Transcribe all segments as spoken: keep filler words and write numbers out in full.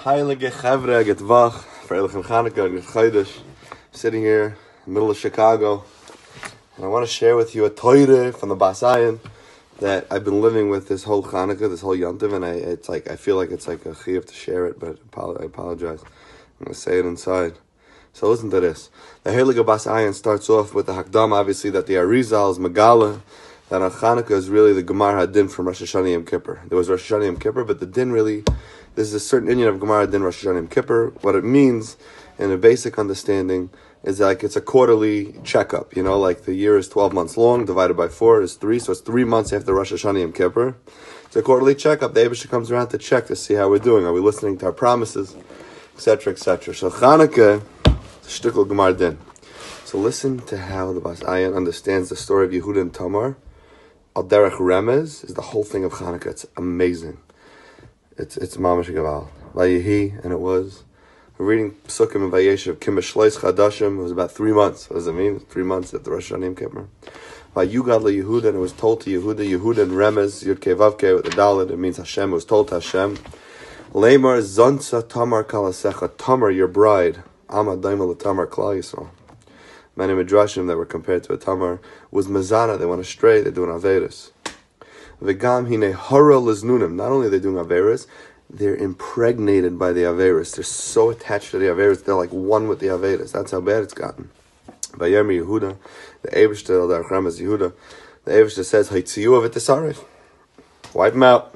Heilige Chevre, get wach, Freilich Chanukah, get Chodesh. Sitting here in the middle of Chicago, and I want to share with you a Torah from the Bas Ayin that I've been living with this whole Chanukah, this whole Yontiv, and I, it's like I feel like it's like a chiyuv to share it, but I apologize. I'm going to say it inside. So listen to this. The Heilige Bas Ayin starts off with the Hakdam, obviously, that the Arizal is Megala, that on Chanukah is really the Gemar HaDin from Rosh Hashanah Yom Kippur. There was Rosh Hashanah Yom Kippur, but the Din really, there's a certain Indian of Gemar HaDin Rosh Hashanah Yom Kippur. What it means, in a basic understanding, is like it's a quarterly checkup. You know, like the year is twelve months long, divided by four is three, so it's three months after Rosh Hashanah Yom Kippur. It's a quarterly checkup. The Eibusha comes around to check to see how we're doing. Are we listening to our promises, et cetera, et cetera. So Chanukah, it's a shtickle Gemar Din. So listen to how the Bas Ayin understands the story of Yehuda and Tamar. Al Derech Remez is the whole thing of Chanukah. It's amazing. It's it's mamash gaval. Vayehi, and it was. We're reading Psukim and Vayeshev. Kim B'Shleis Chadashim. It was about three months. What does it mean? Three months after Rosh Hashanah Yom Kippur. Vayugad LeYehuda, and it was told to Yehuda. Yehuda and Remez Yud Kei Vav Kei with the Dalet. It means Hashem. It was told to Hashem. Leimar Zonsa Tamar Kalasecha. Tamar, your bride. Ama Daimel Tamar Klal Yisrael. Many midrashim that were compared to a Tamar was Mazana. They went astray. They're doing Averis. V'gam hine hara liznunim. Not only are they doing Averis, they're impregnated by the Averis. They're so attached to the Averis. They're like one with the Averis. That's how bad it's gotten. Vayermi Yehuda, the Eibishter al Derech Remez Yehuda, the Eibishter says, Haitziyu v'tisarif. Wipe them out.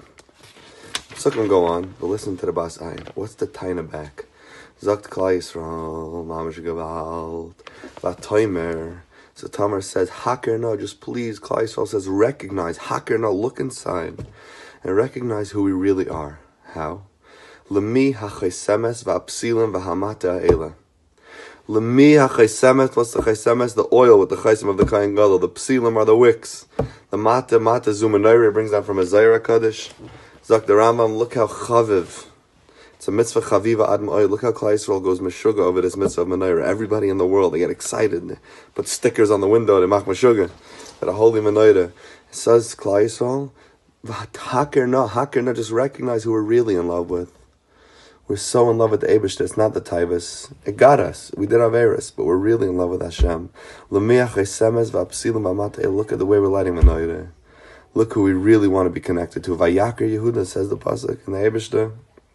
Sukkim go on, but listen to the Bas Ayin. What's the taina back? Zakt Klal Yisrael, Mamash Gevalt, Vatoimer. So Tamar says, Haker no, just please. Klal Yisrael says, recognize. Haker no, look inside and recognize who we really are. How? Lemi hachaysemes va'apsilim v'hamata ha'ela. Lemi hachaysemes, what's the chaysemes? The oil with the chaysem of the kain gadol. The psilim are the wicks. The mata, mata zumanayri brings down from a Zayra Kaddish. Zak the Rambam, look how chaviv. It's a mitzvah chaviva adm oil. Look how Klal Yisrael goes meshuga over this mitzvah of menorah. Everybody in the world, they get excited. They put stickers on the window, they mach meshuga. That a holy menorah. It says Klal Yisrael, haker no, haker no, just recognize who we're really in love with. We're so in love with the Eibishter. It's not the Taivas. It got us. We did Averis, but we're really in love with Hashem. Look at the way we're lighting menorah. Look who we really want to be connected to. Vayaker Yehuda, says the pasuk in the Eibishter.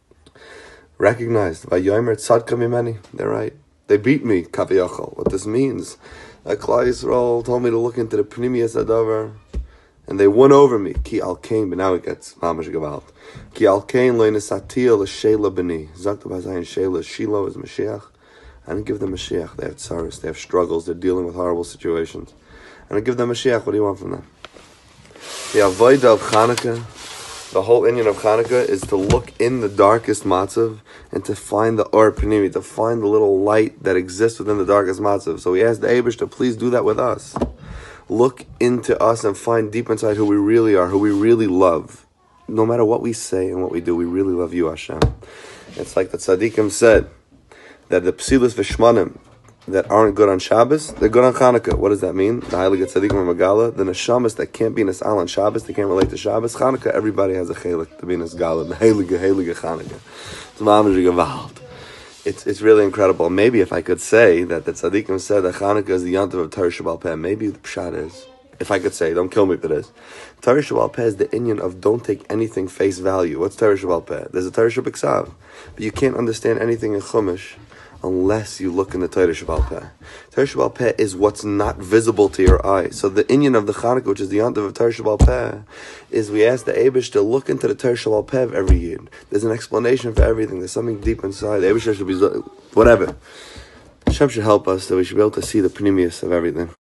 Recognized. Vayomer tzadka mimeni. They're right. They beat me. Kaviyachol. What this means? That Klal Yisrael told me to look into the Pnimiyas Adavar, and they won over me. Ki al kain, but now it gets mamash gevalt. Ki al kain lo nesatil l'sheila b'ni. Zakta b'zayin sheila. Shiloh is Mashiach. I didn't give them Mashiach. They have tsaris. They have struggles. They're dealing with horrible situations. I didn't give them Mashiach. What do you want from them? The avodah of Chanukah, the whole Indian of Chanukah, is to look in the darkest matzav and to find the or panimi, to find the little light that exists within the darkest matzav. So we asked the Eibush to please do that with us. Look into us and find deep inside who we really are, who we really love. No matter what we say and what we do, we really love you, Hashem. It's like the tzaddikim said, that the psilis v'shmanim that aren't good on Shabbos, they're good on Chanukah. What does that mean? The Heilige Tzaddikim and Megala, the neshamas that can't be nis'al on Shabbos, they can't relate to Shabbos. Chanukah, everybody has a chelik to be nis'gala. The Heilige, Heilige Chanukah. It's mamash gevalt. It's it's really incredible. Maybe if I could say that the tzaddikim said that Chanukah is the yontiv of Torah Sheba'al Peh, maybe the pshat is, if I could say, don't kill me if it is, Torah Sheba'al Peh is the inyan of don't take anything face value. What's Torah Sheba'al Peh? There's a Torah Sheba'al, but you can't understand anything in Chumash unless you look in the Torah Sheba'al Peh. Torah Sheba'al Peh is what's not visible to your eye. So the inyan of the Chanukah, which is the yontiv of Torah Sheba'al Peh, is we ask the Eibush to look into the Torah Sheba'al Peh of every year. There's an explanation for everything. There's something deep inside. The Eibush should be, whatever. Hashem should help us that we should be able to see the pnimius of everything.